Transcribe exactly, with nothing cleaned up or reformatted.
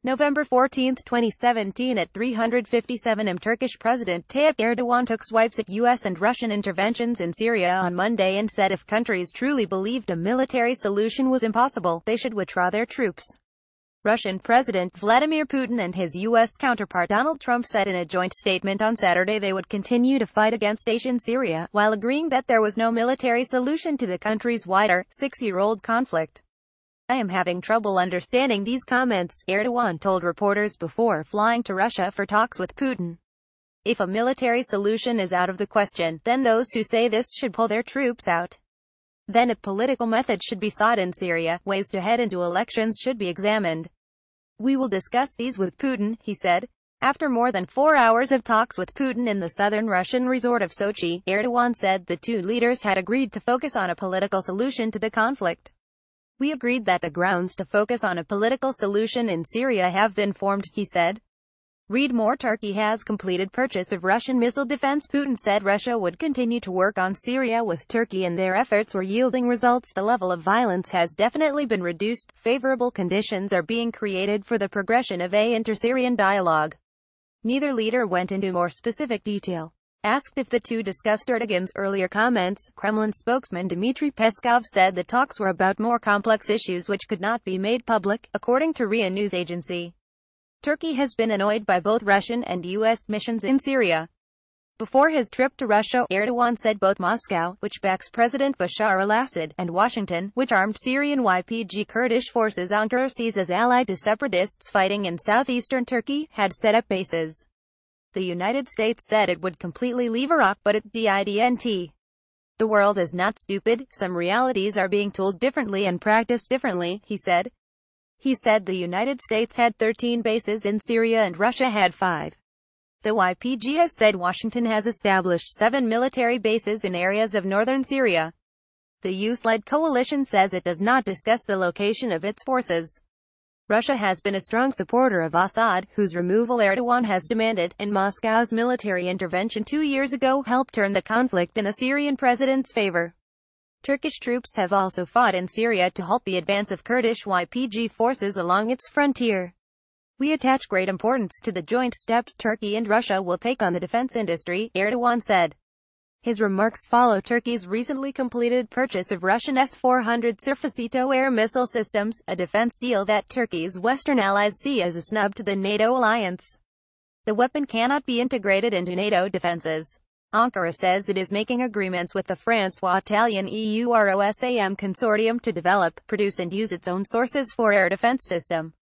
November fourteenth twenty seventeen at three fifty-seven a m Turkish President Tayyip Erdogan took swipes at U S and Russian interventions in Syria on Monday and said if countries truly believed a military solution was impossible, they should withdraw their troops. Russian President Vladimir Putin and his U S counterpart Donald Trump said in a joint statement on Saturday they would continue to fight against Daesh in Syria, while agreeing that there was no military solution to the country's wider, six-year-old conflict. "I am having trouble understanding these comments," Erdogan told reporters before flying to Russia for talks with Putin. "If a military solution is out of the question, then those who say this should pull their troops out. Then a political method should be sought in Syria, ways to head into elections should be examined. We will discuss these with Putin," he said. After more than four hours of talks with Putin in the southern Russian resort of Sochi, Erdogan said the two leaders had agreed to focus on a political solution to the conflict. "We agreed that the grounds to focus on a political solution in Syria have been formed," he said. Read more. Turkey has completed purchase of Russian missile defense. Putin said Russia would continue to work on Syria with Turkey and their efforts were yielding results. "The level of violence has definitely been reduced. Favorable conditions are being created for the progression of a inter-Syrian dialogue." Neither leader went into more specific detail. Asked if the two discussed Erdogan's earlier comments, Kremlin spokesman Dmitry Peskov said the talks were about more complex issues which could not be made public, according to R I A news agency. Turkey has been annoyed by both Russian and U S missions in Syria. Before his trip to Russia, Erdogan said both Moscow, which backs President Bashar al-Assad, and Washington, which armed Syrian Y P G Kurdish forces Ankara sees as allied to separatists fighting in southeastern Turkey, had set up bases. The United States said it would completely leave Iraq, but it didn't. "The world is not stupid, some realities are being told differently and practiced differently," he said. He said the United States had thirteen bases in Syria and Russia had five. The Y P G has said Washington has established seven military bases in areas of northern Syria. The U S-led coalition says it does not discuss the location of its forces. Russia has been a strong supporter of Assad, whose removal Erdogan has demanded, and Moscow's military intervention two years ago helped turn the conflict in the Syrian president's favor. Turkish troops have also fought in Syria to halt the advance of Kurdish Y P G forces along its frontier. "We attach great importance to the joint steps Turkey and Russia will take on the defense industry," Erdogan said. His remarks follow Turkey's recently completed purchase of Russian S four hundred surface-to-air missile systems, a defense deal that Turkey's Western allies see as a snub to the NATO alliance. The weapon cannot be integrated into NATO defenses. Ankara says it is making agreements with the Franco-Italian EUROSAM consortium to develop, produce and use its own sources for air defense system.